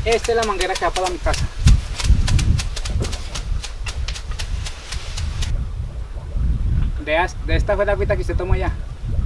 Esta es la manguera que va para mi casa. De esta fue la agüita que usted tomó ya.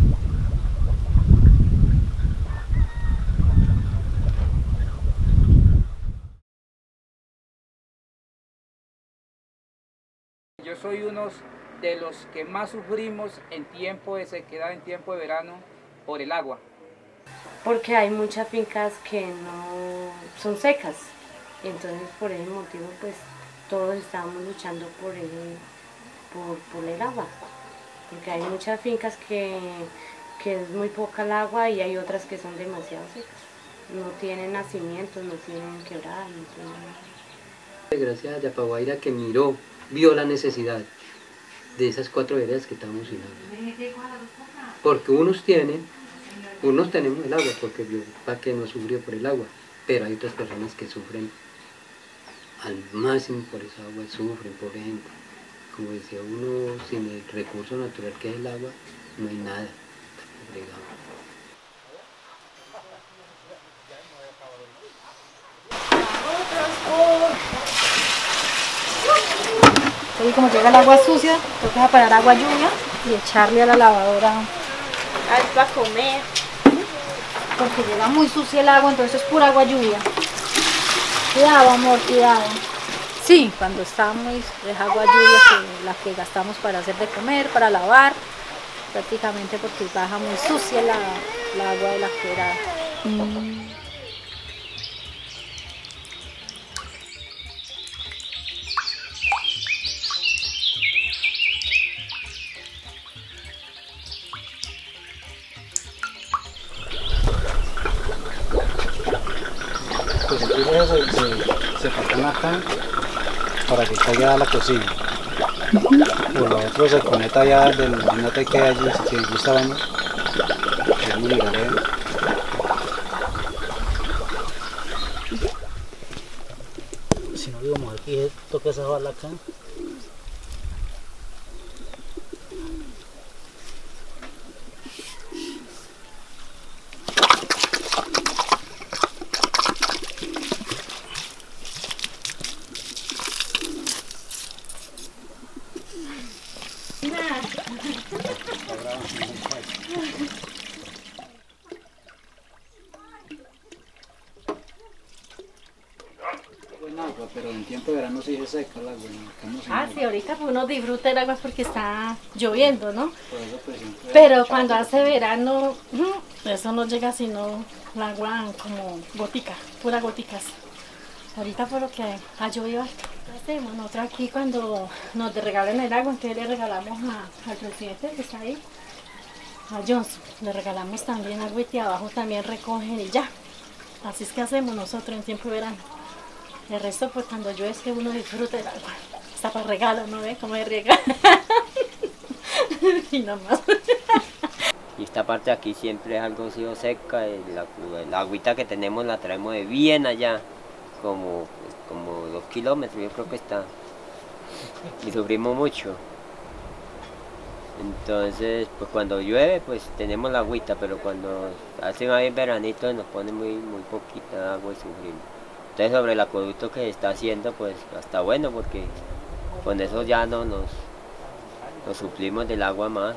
Yo soy uno de los que más sufrimos en tiempo de sequedad, en tiempo de verano, por el agua. Porque hay muchas fincas que no son secas, entonces por ese motivo pues todos estamos luchando por el agua, porque hay muchas fincas que es muy poca el agua y hay otras que son demasiado secas, no tienen nacimientos, no tienen quebradas, no tienen... Gracias a Yapaguaira que vio la necesidad de esas 4 veredas que estamos sin agua. Porque unos tenemos el agua, porque para que no sufrió por el agua, pero hay otras personas que sufren al máximo por esa agua, sufren, por ejemplo. Como decía uno, sin el recurso natural que es el agua, no hay nada. Y como llega el agua sucia, toca separar agua lluvia y echarle a la lavadora. Para comer. Porque llega muy sucia el agua, entonces es pura agua lluvia. Cuidado, amor, cuidado. Sí, cuando está muy, es agua lluvia la que gastamos para hacer de comer, para lavar, prácticamente porque baja muy sucia la agua de la quebrada. Pues entonces se pasan acá para que caiga a la cocina. Por lo otro se conecta ya del mate que hay allí, si gusta vamos. Vamos a mirar a ver. Si no digamos aquí, toca esa bala acá. Buen agua, pero en tiempo de verano sí se seca el agua. Sí, ahorita uno disfruta el agua porque está lloviendo, ¿no? Por eso, pues, Pero cuando hace verano, eso no llega sino el agua como gotica, puras goticas. Ahorita por lo que ha llovido, hacemos nosotros aquí cuando nos regalan el agua, entonces le regalamos al presidente que está ahí, a Johnson, le regalamos también agua y abajo también recogen y ya. Así es que hacemos nosotros en tiempo de verano. El resto pues cuando llueve es que uno disfruta del agua. Está para regalo, ¿no ve? Cómo se riega. Y nada más. Y esta parte de aquí siempre es algo sido seca, la agüita que tenemos la traemos de bien allá, como 2 kilómetros yo creo que está, y sufrimos mucho. Entonces pues cuando llueve pues tenemos la agüita, pero cuando hace más bien veranito nos pone muy poquita agua y sufrimos. Entonces sobre el acueducto que se está haciendo pues está bueno porque con eso ya no nos suplimos del agua más.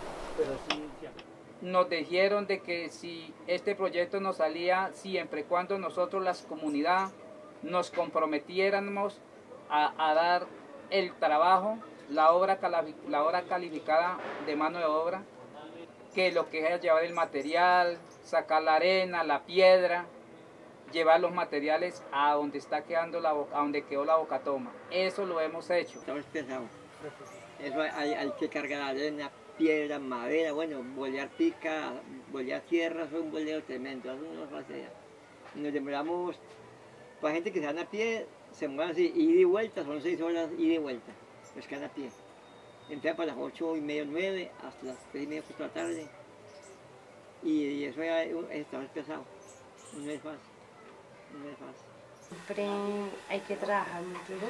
Nos dijeron de que si este proyecto nos salía siempre y cuando nosotros, las comunidades, nos comprometiéramos a dar el trabajo, la obra calificada de mano de obra, que lo que es llevar el material, sacar la arena, la piedra, llevar los materiales a donde está quedando a donde quedó la bocatoma. Eso lo hemos hecho. Estamos pesados. Eso hay que cargar arena, piedra, madera, bueno, bolear pica, bolear tierra, eso es un boleo tremendo, eso no nos hace allá. Nos demoramos, para gente que se van a pie, se mueven así, ida y vuelta, son 6 horas ida y vuelta, los que van a pie. Empieza para las 8:30, 9, hasta las 3:30, 4 de la tarde. Y eso ya estamos pesados, no es fácil, no es fácil. Siempre hay que trabajar muy duro.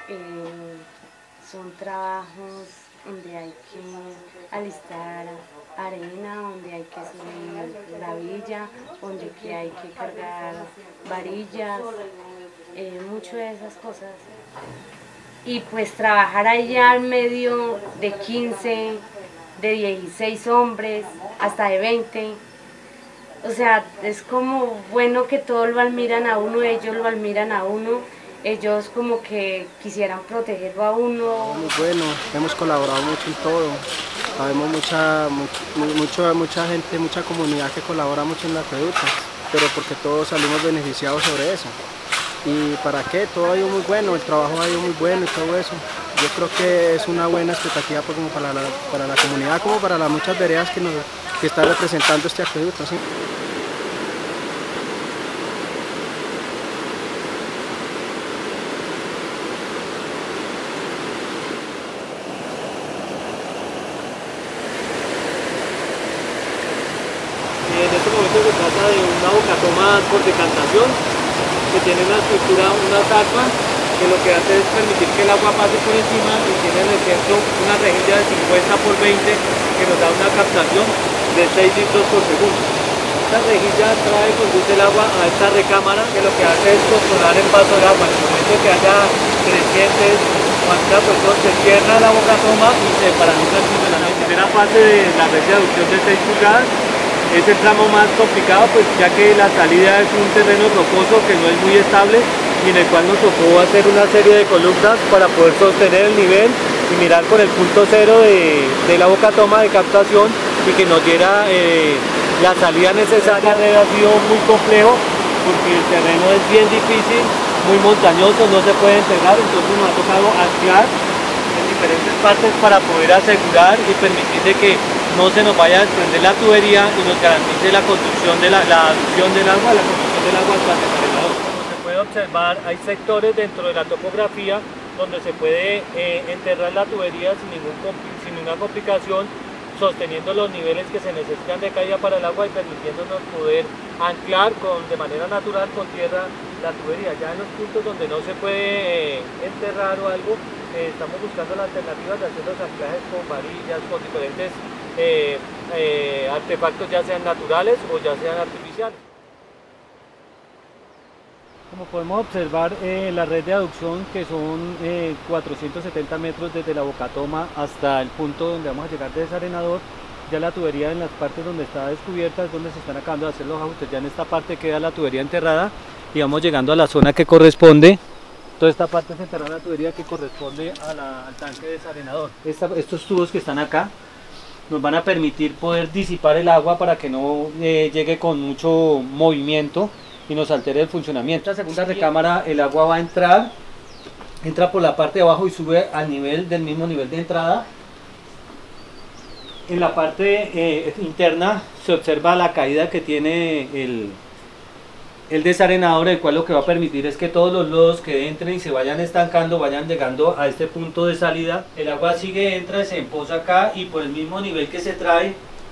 Son trabajos donde hay que alistar arena, donde hay que subir la villa, donde que hay que cargar varillas, mucho de esas cosas. Y pues trabajar allá al medio de 15, de 16 hombres, hasta de 20. O sea, es como bueno que todos lo admiran a uno, ellos lo admiran a uno, ellos como que quisieran protegerlo a uno. Muy bueno, hemos colaborado mucho en todo, sabemos mucha gente, mucha comunidad que colabora mucho en las acueductos, pero porque todos salimos beneficiados sobre eso. ¿Y para qué? Todo ha ido muy bueno, el trabajo ha ido muy bueno y todo eso. Yo creo que es una buena expectativa como para la comunidad, como para las muchas veredas que está representando este acueducto, ¿sí? En este momento se trata de una bocatoma por decantación que tiene una estructura, una tapa que lo que hace es permitir que el agua pase por encima y tiene en el centro una rejilla de 50 por 20 que nos da una captación de 6 litros por segundo. Esta rejilla conduce el agua a esta recámara que lo que hace es controlar el paso del agua. En el momento que haya crecientes o alguna cuestión se cierra la bocatoma y se paraliza el funcionamiento. La primera fase de la red de aducción de 6 pulgadas es el tramo más complicado, pues ya que la salida es un terreno rocoso que no es muy estable y en el cual nos tocó hacer una serie de columnas para poder sostener el nivel y mirar con el punto cero de la bocatoma de captación y que nos diera la salida necesaria. Ha sido muy complejo porque el terreno es bien difícil, muy montañoso, no se puede enterrar, entonces nos ha tocado anclar en diferentes partes para poder asegurar y permitir que no se nos vaya a desprender la tubería y nos garantice la conducción de la adducción del agua, la conducción del agua hasta el desarenador. Como se puede observar, hay sectores dentro de la topografía donde se puede enterrar la tubería sin ninguna complicación, sosteniendo los niveles que se necesitan de caída para el agua y permitiéndonos poder anclar de manera natural con tierra la tubería. Ya en los puntos donde no se puede enterrar o algo, estamos buscando las alternativas de hacer los anclajes con varillas, con diferentes artefactos, ya sean naturales o ya sean artificiales. Como podemos observar, la red de aducción, que son 470 metros desde la bocatoma hasta el punto donde vamos a llegar de desarenador, ya la tubería en las partes donde está descubierta es donde se están acabando de hacer los ajustes. Ya en esta parte queda la tubería enterrada y vamos llegando a la zona que corresponde. Toda esta parte es enterrada la tubería que corresponde al tanque desarenador. Estos tubos que están acá nos van a permitir poder disipar el agua para que no llegue con mucho movimiento y nos altere el funcionamiento. En la segunda recámara el agua va a entrar, entra por la parte de abajo y sube al nivel del mismo nivel de entrada. En la parte interna se observa la caída que tiene el desarenador, el cual lo que va a permitir es que todos los lodos que entren y se vayan estancando, vayan llegando a este punto de salida. El agua sigue, entra, se empoza acá y por el mismo nivel que se trae,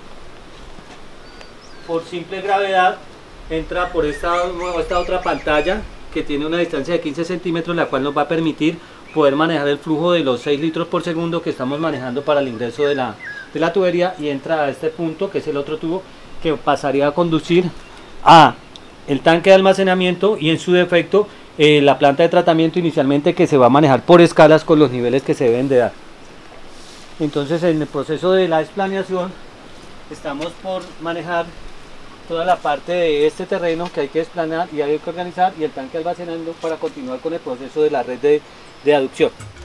por simple gravedad, entra por esta otra pantalla que tiene una distancia de 15 centímetros, la cual nos va a permitir poder manejar el flujo de los 6 litros por segundo que estamos manejando para el ingreso de la tubería, y entra a este punto que es el otro tubo que pasaría a conducir a el tanque de almacenamiento y en su defecto la planta de tratamiento inicialmente, que se va a manejar por escalas con los niveles que se deben de dar. Entonces en el proceso de la desplaneación estamos por manejar toda la parte de este terreno que hay que desplanar y hay que organizar, y el tanque almacenando para continuar con el proceso de la red de aducción.